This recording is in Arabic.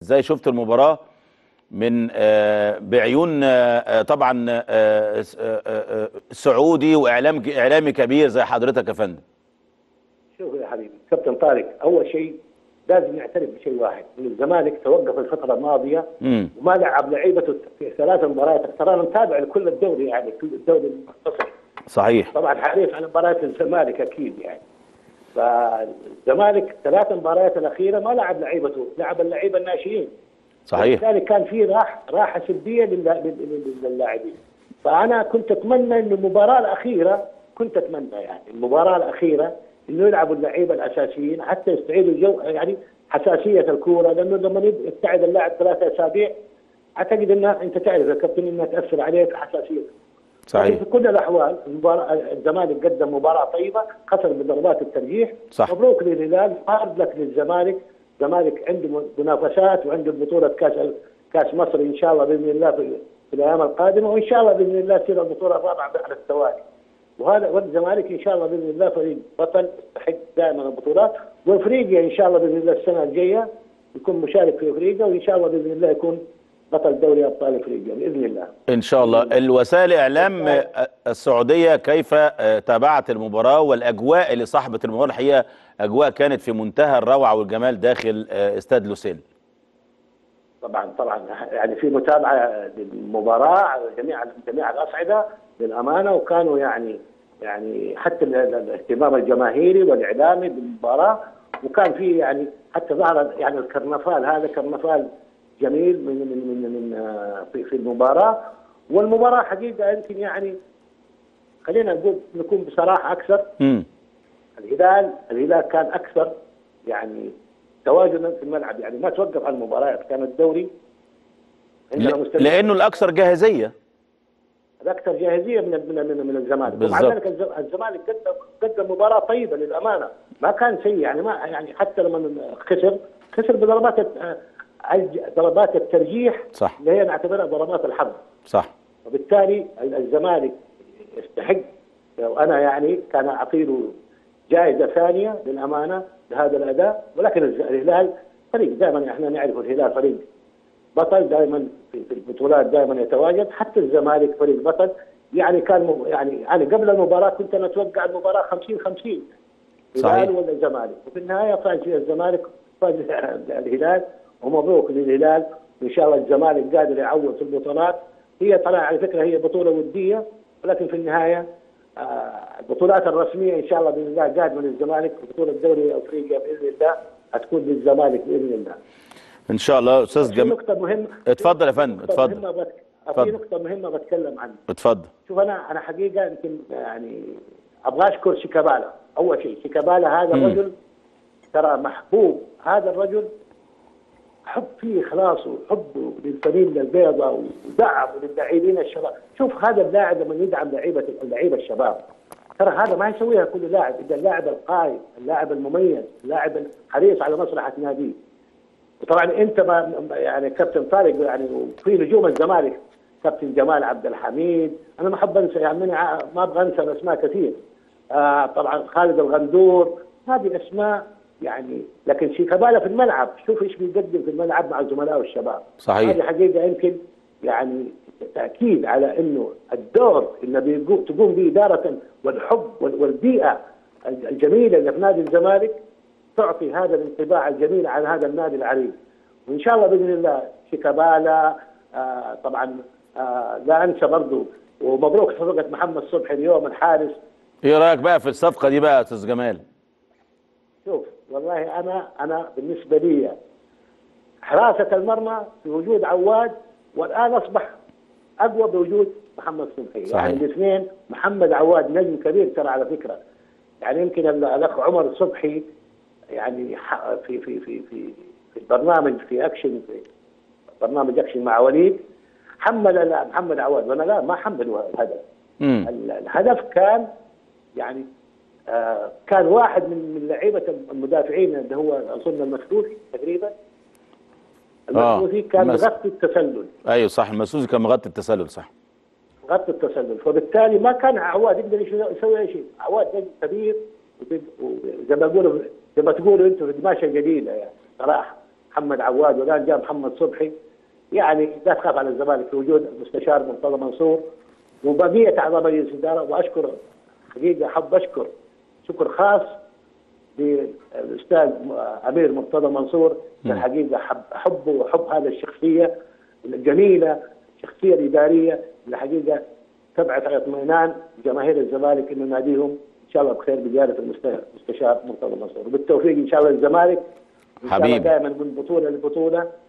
ازاي شفت المباراة من بعيون طبعا سعودي اعلامي كبير زي حضرتك يا فندم؟ شوف يا حبيبي كابتن طارق، اول شيء لازم نعترف بشيء واحد، ان الزمالك توقف الفتره الماضيه وما لعب لعيبته في 3 مباريات. ترى انا متابع لكل الدوري، يعني كل الدوري المختصر. صحيح. طبعا حريص على مباراه الزمالك اكيد يعني. فالزمالك 3 مباريات الاخيره ما لعب لعيبته، لعب اللعيبه الناشئين. صحيح. وبالتالي كان في راحه سلبيه للاعبين. فانا كنت اتمنى ان المباراه الاخيره، المباراه الاخيره انه يلعبوا اللعيبه الاساسيين حتى يستعيدوا جو، يعني حساسيه الكوره، لانه لما يبتعد اللاعب 3 اسابيع اعتقد انها انت تعرف يا كابتن انها تاثر عليه في حساسيته. صحيح. لكن في كل الاحوال الزمالك قدم مباراه طيبه، خسر بضربات الترجيح. صح. مبروك للهلال، هارد لك للزمالك. الزمالك عنده منافسات وعنده بطوله كاس مصر ان شاء الله باذن الله في الايام القادمه، وان شاء الله باذن الله تصير البطوله الرابعه على التوالي. والزمالك ان شاء الله باذن الله فريق بطل يستحق دائما البطولات، وافريقيا ان شاء الله باذن الله السنه الجايه يكون مشارك في افريقيا، وان شاء الله باذن الله يكون بطل دوري ابطال افريقيا باذن الله. ان شاء الله. الوسائل الاعلام السعوديه كيف تابعت المباراه والاجواء اللي صاحبت المباراه؟ الحقيقه اجواء كانت في منتهى الروعه والجمال داخل استاد لوسيل. طبعا يعني في متابعه للمباراه على جميع الاصعده للامانه، وكانوا يعني حتى الاهتمام الجماهيري والاعلامي بالمباراه، وكان في يعني حتى ظهر يعني الكرنفال، هذا كرنفال جميل من في المباراه. والمباراه حقيقه يمكن يعني خلينا نكون بصراحه اكثر. الهلال كان اكثر يعني تواجدا في الملعب، يعني ما توقف عن المباريات. كان الدوري لانه الاكثر جاهزيه. الاكثر جاهزيه من الزمالك. بالظبط. ومع ذلك الزمالك قدم مباراه طيبه للامانه، ما كان سيء يعني. ما يعني حتى لما خسر ضربات الترجيح. صح. اللي هي نعتبرها ضربات الحظ. صح. وبالتالي الزمالك يستحق، وانا يعني كان اعطيله جائزه ثانيه للامانه لهذا الاداء. ولكن الهلال فريق دائما، احنا نعرف الهلال فريق بطل دائما في البطولات، دائما يتواجد. حتى الزمالك فريق بطل، يعني كان يعني قبل المباراه كنت انا اتوقع المباراه 50-50 الهلال ولا الزمالك، وفي النهايه فاز الزمالك، فاز الهلال. ومبروك للهلال، وان شاء الله الزمالك قادر يعوض في البطولات. هي طلع على فكره هي بطوله وديه، ولكن في النهايه البطولات الرسميه ان شاء الله باذن الله قادمه للزمالك، وبطوله دوري افريقيا باذن الله هتكون للزمالك باذن الله. ان شاء الله. استاذ في نقطه مهمه. اتفضل يا فندم، اتفضل. في نقطه مهمه بتكلم عنها. اتفضل. شوف انا حقيقه يمكن يعني ابغى اشكر شيكابالا. اول شيء شيكابالا هذا الرجل ترى محبوب، هذا الرجل حب فيه اخلاص وحب للفانيلا البيضاء ودعم للاعبين الشباب. شوف هذا اللاعب لما يدعم اللعيبه الشباب، ترى هذا ما يسويها كل لاعب. اذا اللاعب القائد، اللاعب المميز، اللاعب الحريص على مصلحه ناديه. وطبعا انت يعني كابتن طارق، يعني وفي نجوم الزمالك كابتن جمال عبد الحميد، انا ما احب انسى، يعني ما ابغى انسى الاسماء كثير. طبعا خالد الغندور، هذه اسماء يعني. لكن شيكابالا في الملعب شوف ايش بيقدم في الملعب مع زملائه الشباب. صحيح. هذه حقيقه يمكن يعني تاكيد على انه الدور اللي تقوم به اداره والحب والبيئه الجميله اللي في نادي الزمالك تعطي هذا الانطباع الجميل عن هذا النادي العريق. وان شاء الله باذن الله شيكابالا طبعا لا انسى برضه، ومبروك صفقه محمد صبحي اليوم الحارس. ايه رايك بقى في الصفقه دي بقى يا استاذ جمال؟ شوف والله انا بالنسبه لي حراسه المرمى في وجود عواد، والان اصبح اقوى بوجود محمد صبحي. صحيح. يعني الاثنين، محمد عواد نجم كبير ترى على فكره. يعني يمكن الاخ عمر صبحي يعني في البرنامج في اكشن، في برنامج اكشن مع وليد، حمل محمد عواد، وانا لا ما حمله الهدف. الهدف كان يعني كان واحد من لعيبه المدافعين اللي هو اظن المسلوسي تقريبا. المسلوسي كان مغطي التسلل. ايوه صح، المسلوسي كان مغطي التسلل. صح، مغطي التسلل. فبالتالي ما كان عواد يقدر يسوي اي شيء. عواد نجم كبير، وزي ما تقولوا انتم في دمشق الجديده يعني صراحه. محمد عواد، والان جاء محمد صبحي. يعني لا تخاف على الزمالك في وجود المستشار مرتضى منصور وبقيه اعضاء مجلس الاداره. واشكر حقيقه، احب اشكر شكر خاص للاستاذ امير مرتضى منصور. الحقيقه احبه وحب هذا الشخصيه الجميله، الشخصيه الاداريه اللي الحقيقه تبعث على اطمئنان جماهير الزمالك انه ناديهم ان شاء الله بخير بقياده المستشار مرتضى منصور. وبالتوفيق ان شاء الله للزمالك، ان شاء الله دائما من بطوله لبطوله.